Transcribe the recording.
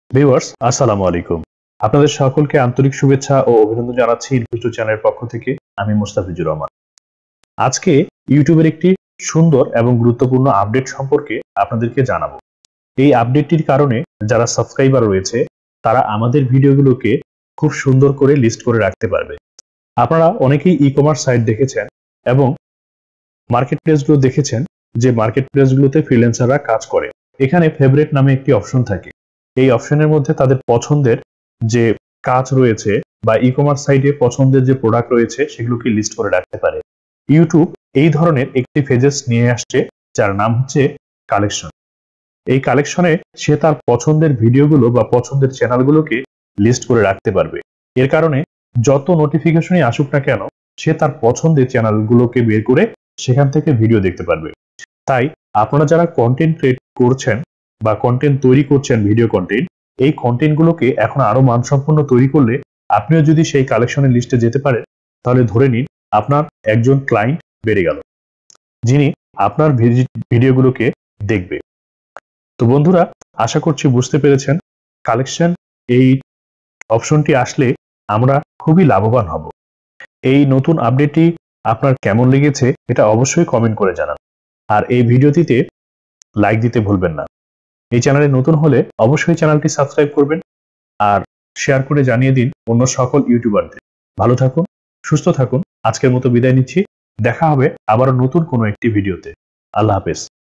Viewers আসসালামু আলাইকুম। আপনাদের সকলকে আন্তরিক শুভেচ্ছা ও অভিনন্দন জানাচ্ছি ইনফিউচার চ্যানেলের পক্ষ থেকে। আমি মুস্তাফিজুর রহমান। আজকে ইউটিউবের একটি সুন্দর এবং গুরুত্বপূর্ণ আপডেট সম্পর্কে আপনাদেরকে জানাবো। এই আপডেটটির কারণে যারা সাবস্ক্রাইবার রয়েছে তারা আমাদের ভিডিওগুলোকে খুব সুন্দর করে লিস্ট করে রাখতে পারবে। আপনারা অনেকেই ই-কমার্স সাইট দেখেছেন এবং মার্কেট প্লেসগুলো দেখেছেন যে মার্কেট প্লেসগুলোতে ফ্রিল্যান্সাররা কাজ করে। এখানে ফেভারিট নামে একটি অপশন থাকে। এই অপশনের মধ্যে তাদের পছন্দের যে কাজ রয়েছে বা ই-কমার্স সাইটে পছন্দের যে প্রোডাক্ট রয়েছে সেগুলোকে লিস্ট করে রাখতে পারে। ইউটিউব এই ধরনের একটি ফেজেস নিয়ে আসছে যার নাম হচ্ছে কালেকশন। এই কালেকশনে সে তার পছন্দের ভিডিওগুলো বা পছন্দের চ্যানেলগুলোকে লিস্ট করে রাখতে পারবে। এর কারণে যত নোটিফিকেশনই আসুক না কেন সে তার পছন্দের চ্যানেলগুলোকে বের করে সেখান থেকে ভিডিও দেখতে পারবে। তাই আপনারা যারা কন্টেন্ট ক্রিয়েট করছেন বা কন্টেন্ট তৈরি করছেন, ভিডিও কন্টেন্ট, এই কন্টেন্টগুলোকে এখন আরো মানসম্পন্ন তৈরি করলে আপনিও যদি সেই কালেকশনের লিস্টে যেতে পারেন তাহলে ধরে নিন আপনার একজন ক্লায়েন্ট বেড়ে গেল যিনি আপনার ভিডিওগুলোকে দেখবে। তো বন্ধুরা, আশা করছি বুঝতে পেরেছেন কালেকশন এই অপশনটি আসলে আমরা খুবই লাভবান হব। এই নতুন আপডেটটি আপনার কেমন লেগেছে এটা অবশ্যই কমেন্ট করে জানান। আর এই ভিডিওটিতে লাইক দিতে ভুলবেন না। এই চ্যানেলে নতুন হলে অবশ্যই চ্যানেলটি সাবস্ক্রাইব করবেন আর শেয়ার করে জানিয়ে দিন অন্য সকল ইউটিউবারদের। ভালো থাকুন, সুস্থ থাকুন। আজকের মতো বিদায় নিচ্ছি। দেখা হবে আবারও নতুন কোনো একটি ভিডিওতে। আল্লাহ হাফেজ।